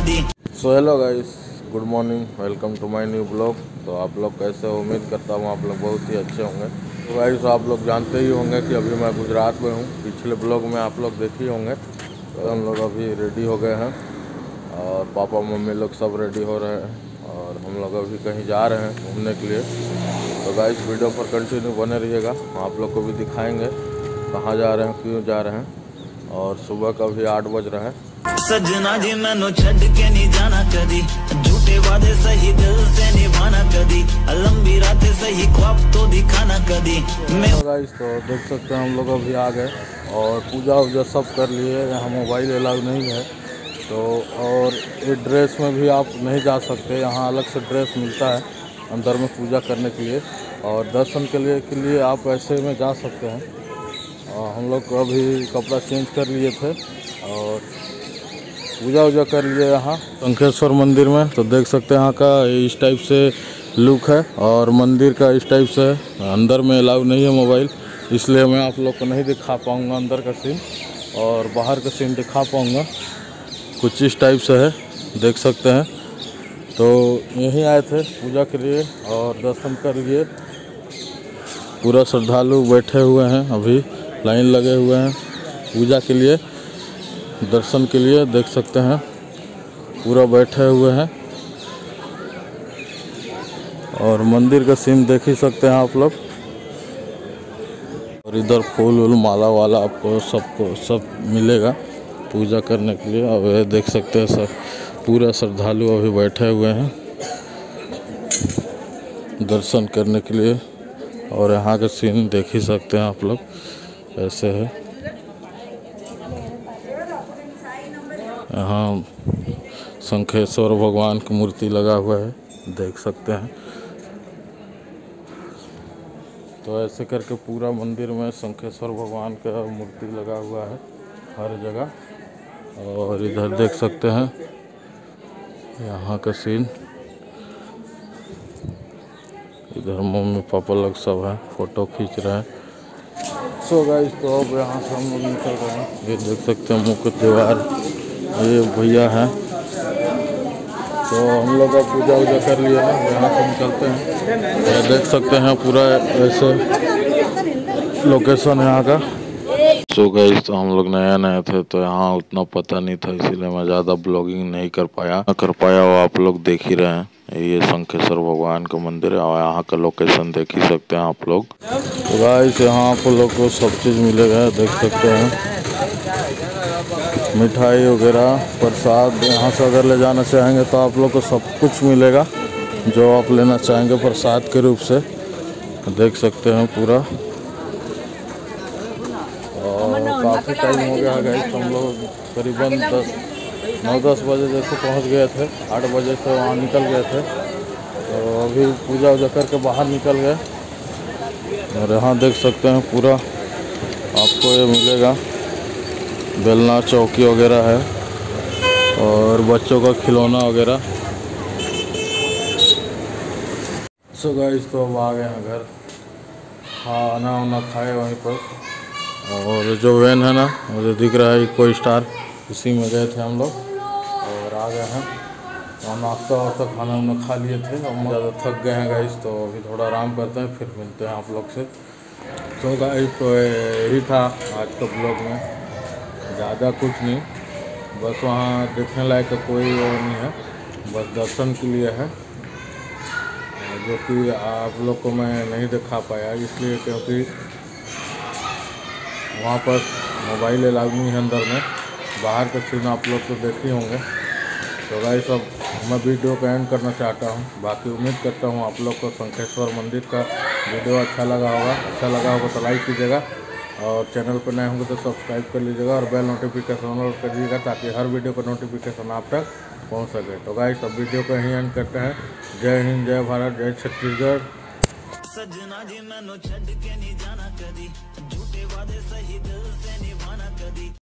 कदी। So hello guys, good morning, welcome to my new blog. तो आप लोग कैसे हो? उम्मीद करता हूँ आप लोग बहुत ही अच्छे होंगे। तो गाइस आप लोग जानते ही होंगे कि अभी मैं गुजरात में हूँ। पिछले ब्लॉग में आप लोग देखे ही होंगे। तो हम लोग अभी रेडी हो गए हैं और पापा मम्मी लोग सब रेडी हो रहे हैं और हम लोग अभी कहीं जा रहे हैं घूमने के लिए। तो गाइस वीडियो पर कंटिन्यू बने रहिएगा, आप लोग को भी दिखाएँगे कहाँ जा रहे हैं, क्यों जा रहे हैं। और सुबह का भी 8 बज रहा है। सजना जी मैनू छड़ के नहीं जाना कदी, झूठे वादे सही दिल से निभाना कदी, लंबी रातें सही ख्वाब तो दिखाना कदी। तो गाइस तो देख सकते हैं हम लोग अभी आ गए और पूजा वूजा सब कर लिए। यहाँ मोबाइल अलाउ नहीं है तो, और ये ड्रेस में भी आप नहीं जा सकते। यहाँ अलग से ड्रेस मिलता है अंदर में पूजा करने के लिए, और दर्शन के लिए आप ऐसे में जा सकते हैं। और हम लोग अभी कपड़ा चेंज कर लिए थे और पूजा वूजा कर लिए यहाँ शंखेश्वर मंदिर में। तो देख सकते हैं यहाँ का इस टाइप से लुक है और मंदिर का इस टाइप से है। अंदर में अलाउ नहीं है मोबाइल, इसलिए मैं आप लोग को नहीं दिखा पाऊँगा अंदर का सीन, और बाहर का सीन दिखा पाऊँगा। कुछ इस टाइप से है, देख सकते हैं। तो यहीं आए थे पूजा के लिए और दर्शन कर लिए। पूरा श्रद्धालु बैठे हुए हैं, अभी लाइन लगे हुए हैं पूजा के लिए, दर्शन के लिए। देख सकते हैं पूरा बैठे हुए हैं और मंदिर का सीन देख ही सकते हैं आप लोग। और इधर फूल वूल माला वाला आपको सब मिलेगा पूजा करने के लिए। और ये देख सकते हैं सब पूरा श्रद्धालु अभी बैठे हुए हैं दर्शन करने के लिए। और यहाँ का सीन देख ही सकते हैं आप लोग, ऐसे है। यहाँ शंखेश्वर भगवान की मूर्ति लगा हुआ है, देख सकते हैं। तो ऐसे करके पूरा मंदिर में शंखेश्वर भगवान का मूर्ति लगा हुआ है हर जगह। और इधर देख सकते हैं यहाँ का सीन। इधर मम्मी पापा लोग सब हैं, फ़ोटो खींच रहे हैं। सो गाइस तो अब यहाँ से हम लोग निकल रहे हैं। ये देख सकते हैं मुख्य त्योहार, ये भैया हैं। तो हम लोग अब पूजा वूजा कर लिए हैं, यहाँ से निकलते हैं। ये देख सकते हैं पूरा ऐसे लोकेशन है यहाँ का। सो गाइस तो हम लोग नया थे तो यहाँ उतना पता नहीं था, इसीलिए मैं ज़्यादा ब्लॉगिंग नहीं कर पाया वो आप लोग देख ही रहे हैं। ये शंखेश्वर भगवान का मंदिर है और यहाँ का लोकेशन देख ही सकते हैं आप लोग। तो गाइस यहाँ आप लोग को सब चीज़ मिलेगा, देख सकते हैं। मिठाई वगैरह, प्रसाद, यहाँ से अगर ले जाना चाहेंगे तो आप लोग को सब कुछ मिलेगा जो आप लेना चाहेंगे प्रसाद के रूप से, देख सकते हैं पूरा। और काफ़ी टाइम हो गया है गाइस, हम लोग करीबन 9-10 बजे जैसे पहुंच गए थे। 8 बजे से वहाँ निकल गए थे। तो अभी पूजा वूजा करके बाहर निकल गए। और यहाँ देख सकते हैं पूरा आपको ये मिलेगा, बेलना चौकी वगैरह है और बच्चों का खिलौना वगैरह। सो गाइस तो अब आ गए हैं घर, खाना वाना खाए वहीं पर। और जो वैन है ना, मुझे दिख रहा है इको स्टार, उसी में गए थे हम लोग और आ गए हैं। और नाश्ता वास्ता खाना वाना खा लिए थे। हम ज़्यादा थक गए हैं गाइस, तो अभी थोड़ा आराम करते हैं, फिर मिलते हैं आप लोग से। तो गाइस तो यही था आज का ब्लॉग में, ज़्यादा कुछ नहीं, बस वहाँ देखने लायक का कोई वो नहीं है, बस दर्शन के लिए है, जो कि आप लोग को मैं नहीं दिखा पाया इसलिए क्योंकि वहाँ पर मोबाइल अलाउ नहीं है अंदर में। बाहर का सीन आप लोग तो देख ही होंगे। तो गाइस अब मैं वीडियो का एंड करना चाहता हूँ। बाकी उम्मीद करता हूँ आप लोग को शंखेश्वर मंदिर का वीडियो अच्छा लगा होगा तो लाइक कीजिएगा, और चैनल पर नए होंगे तो सब्सक्राइब कर लीजिएगा और बेल नोटिफिकेशन ऑन कर दीजिएगा ताकि हर वीडियो का नोटिफिकेशन आप तक पहुँच सके। तो गाइस अब वीडियो को यहीं एंड करते हैं। जय हिंद, जय भारत, जय छत्तीसगढ़। सजना जी मैनू छड़ के नहीं जाना कदी, झूठे वादे सही दिल से निभाना कदी।